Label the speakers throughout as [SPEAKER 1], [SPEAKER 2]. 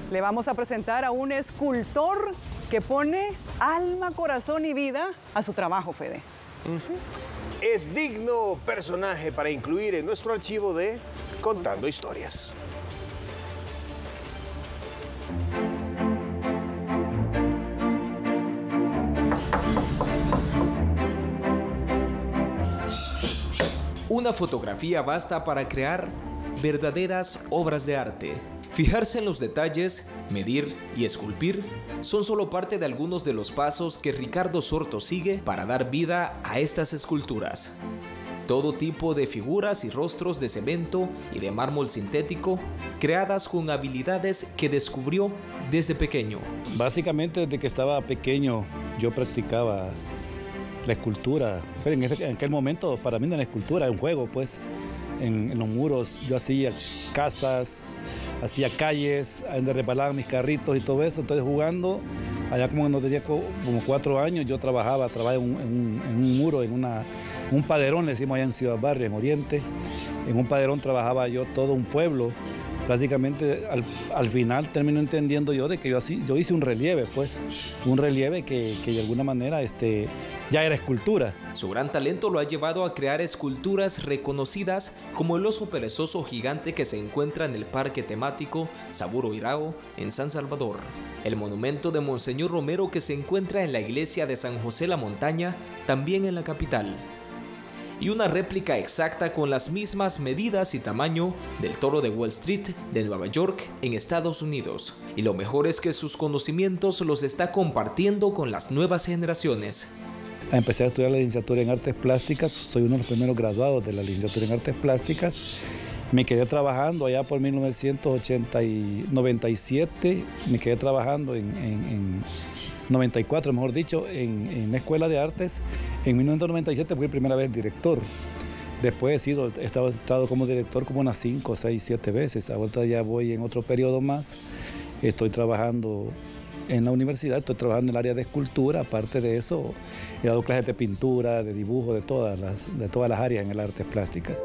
[SPEAKER 1] Le vamos a presentar a un escultor que pone alma, corazón y vida a su trabajo, Fede.
[SPEAKER 2] Es digno personaje para incluir en nuestro archivo de Contando Historias.
[SPEAKER 3] Una fotografía basta para crear verdaderas obras de arte. Fijarse en los detalles, medir y esculpir son solo parte de algunos de los pasos que Ricardo Sorto sigue para dar vida a estas esculturas. Todo tipo de figuras y rostros de cemento y de mármol sintético, creadas con habilidades que descubrió desde pequeño.
[SPEAKER 4] Básicamente desde que estaba pequeño yo practicaba la escultura, pero en aquel momento para mí no era escultura, era un juego pues. En los muros yo hacía casas, hacía calles, donde reparaban mis carritos y todo eso. Entonces jugando, allá como cuando tenía como 4 años, yo trabajaba en un muro, en un paderón, le decimos allá en Ciudad Barrio, en Oriente. En un paderón trabajaba yo todo un pueblo. Prácticamente al final termino entendiendo yo de que yo hice un relieve, pues, un relieve que de alguna manera ya era escultura.
[SPEAKER 3] Su gran talento lo ha llevado a crear esculturas reconocidas como el oso perezoso gigante que se encuentra en el parque temático Saburo Irao en San Salvador, el monumento de Monseñor Romero que se encuentra en la iglesia de San José la Montaña, también en la capital, y una réplica exacta con las mismas medidas y tamaño del toro de Wall Street de Nueva York en Estados Unidos. Y lo mejor es que sus conocimientos los está compartiendo con las nuevas generaciones.
[SPEAKER 4] Empecé a estudiar la licenciatura en Artes Plásticas, soy uno de los primeros graduados de la licenciatura en Artes Plásticas. Me quedé trabajando allá por 1997, me quedé trabajando en 94, mejor dicho, en la Escuela de Artes. En 1997 fui primera vez director. Después he estado como director como unas 5, 6, 7 veces. Ahorita ya voy en otro periodo más. Estoy trabajando en la universidad, estoy trabajando en el área de escultura. Aparte de eso, he dado clases de pintura, de dibujo, de todas las áreas en el artes plásticas.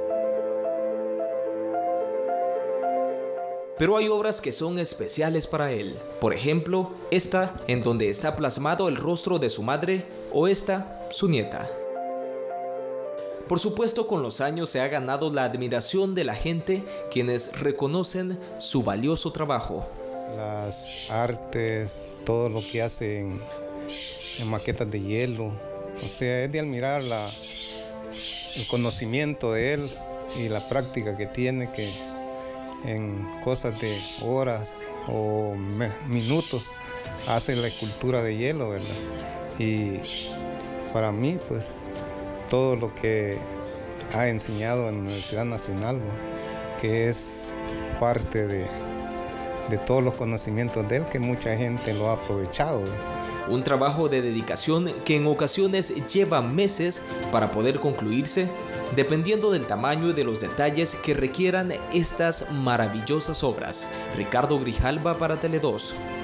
[SPEAKER 3] Pero hay obras que son especiales para él. Por ejemplo, esta en donde está plasmado el rostro de su madre o esta, su nieta. Por supuesto, con los años se ha ganado la admiración de la gente, quienes reconocen su valioso trabajo.
[SPEAKER 5] Las artes, todo lo que hacen en maquetas de hielo, o sea, es de admirar el conocimiento de él y la práctica que tiene, que en cosas de horas o minutos hace la escultura de hielo, ¿verdad? Y para mí, pues, todo lo que ha enseñado en la Universidad Nacional, ¿verdad?, que es parte de todos los conocimientos de él, que mucha gente lo ha aprovechado, ¿verdad?
[SPEAKER 3] Un trabajo de dedicación que en ocasiones lleva meses para poder concluirse, dependiendo del tamaño y de los detalles que requieran estas maravillosas obras. Ricardo Grijalva para Tele 2.